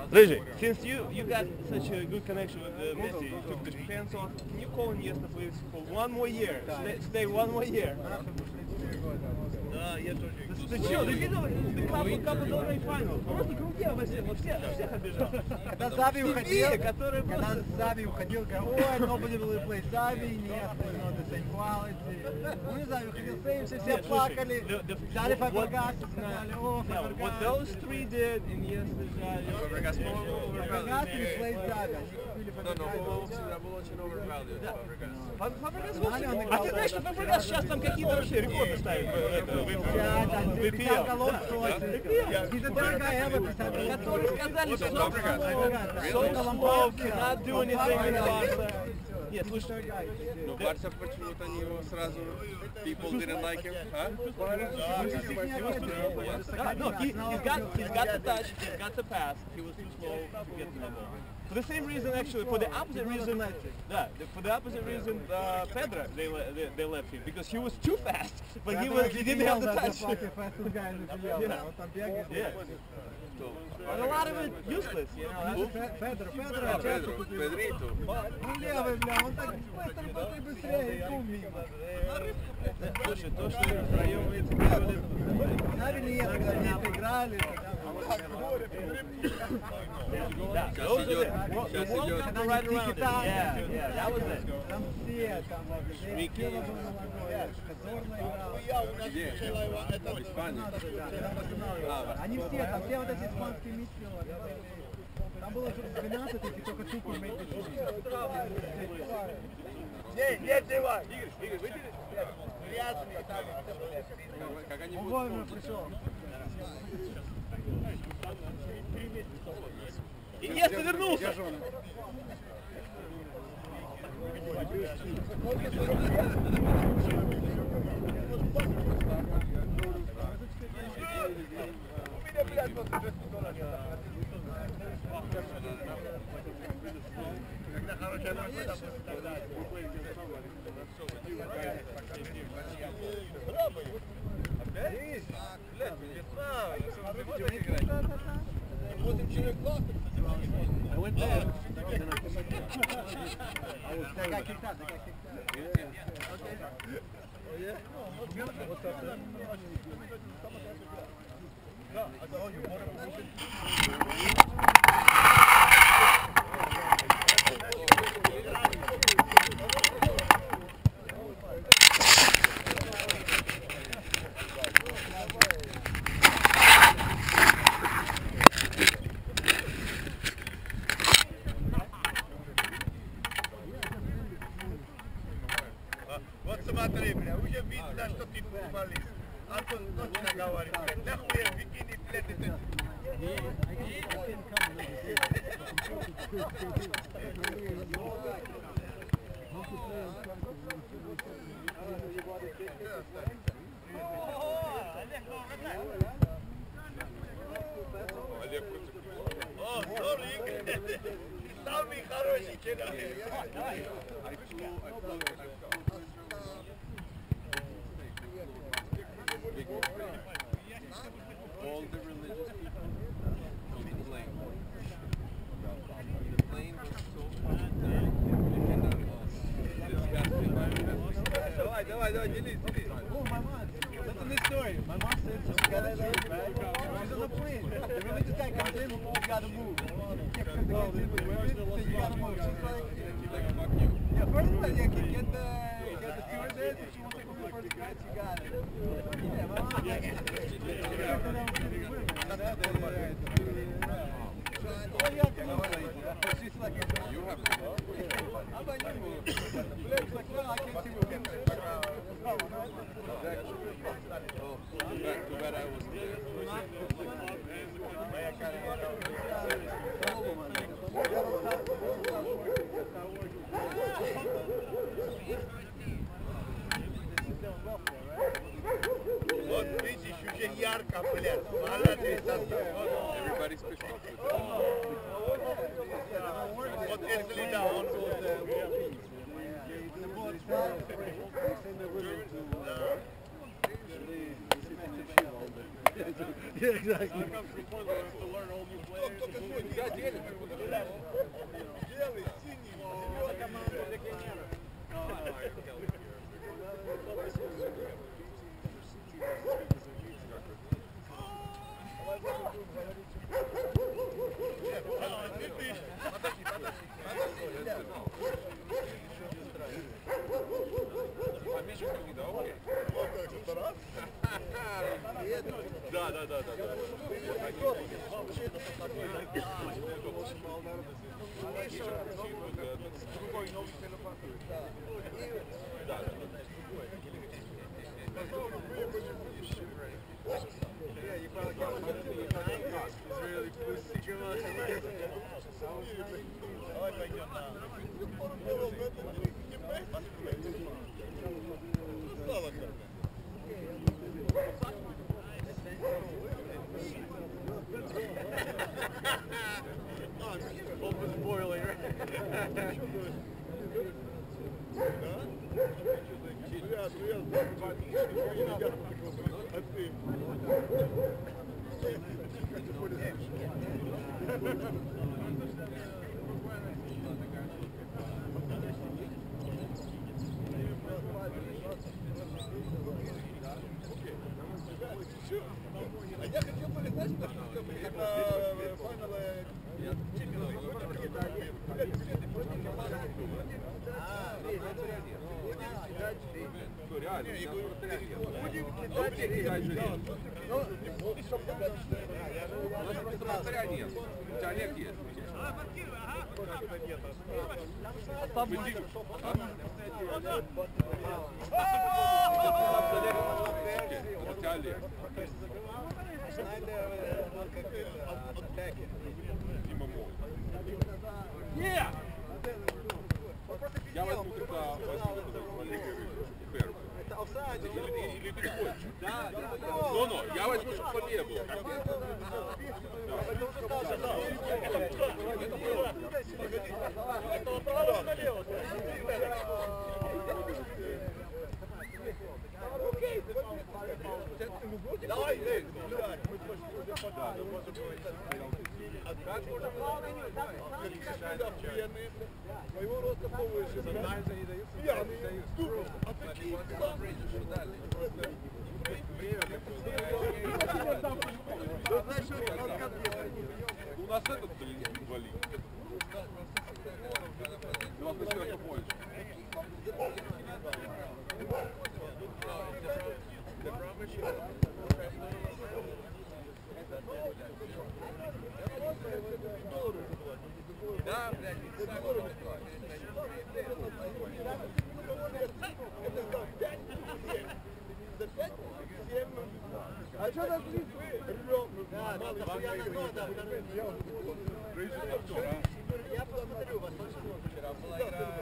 Rıжий, since you got such a good connection with Messi, you took the pants off, can you call Iniesta please for one more year? Stay one more year. Да, я тоже. Ты что, ты видел? Ты капу долларов финал. Просто круге всех обижал. Когда Зави уходил, ой, nobody will play Зави, нет, not the same quality. Ну, Зави уходил, все плакали, дали Фабрегас, сказали, о, Фабрегас. What those three did, Iniesta, Xavi, Фабрегас replaced Зави. был очень overvalued, Фабрегас вовсе. А ты знаешь, что Фабрегас сейчас там какие-то вообще рекорды ставит в Пятьдесят голов сотни. He's a better guy ever, которые сказали, что so slow, cannot do anything in Barca. Нет, слушай, но Барса почему-то они его сразу people didn't like him, No, he's got the touch, he's got the pass, he was too slow to get to the ball. For the same reason, actually, for the opposite reason, Pedro, they left him because he was too fast, but he didn't have the touch. Yeah. But a lot of it useless, you know. Pedrito. Он левый, бля, он так быстрее, и мимо. Слушай, то, что втроем эти делали... Зави не ехали, когда вместе играли. Да, those are the ones that go right around it. Yeah, that was it. Там все, там, Кела был на ногой, Козорна играл. Где? В Испании? Они все вот эти испанские мидфилдеры. Там было 12, и только Туку имеет Нет, давай! Игорь, выйди. Как они Вовремя пришел. Иньеста вернулся! Когда хорошая работа, опять? Блядь, весна, I went there. They got kicked out. Oh yeah? What's up there? No, I saw you want to motion. Вот смотри, бля, уже видно, что ты футболист. Антон точно говорит, бля, нахуй в бикини, блядь, это... О, sorry, ты самый хороший человек. all the religious people on the plane. The plane was so Давай, делись. Oh, my mom. Listen to this story. My mom said she got that bag. She's on the plane. The religious guy comes in, you gotta move. You gotta move. She's like, fuck you. Yeah, first of all, yeah, get the stewardess. If she wants to go first class, you got it. Yeah, my mom. Oh, yeah, come on. She's like, You have to go. how about you move? She's like, no, I can't see moving. Too bad I wasn't there. Вот видишь, уже ярко, блядь. Молодец, Everybody's pissed off with that. вот если да, он... They send the women to Yeah, exactly. There comes to the point where we have to learn all new players. Белый, синий, зеленый. Да. Давай пойдем на... Стало как-то. Open spoiler. А я хотел полетать на финалы Я возьму тогда первый. Или переходишь? Да. Ну, я возьму, чтобы фамилия была. Давай, моего роста повыше. Пьяный, ступор. А такие У нас этот, блин, инвалид. У нас еще больше. Да, блядь, а что так я посмотрю, вас вчера была игра.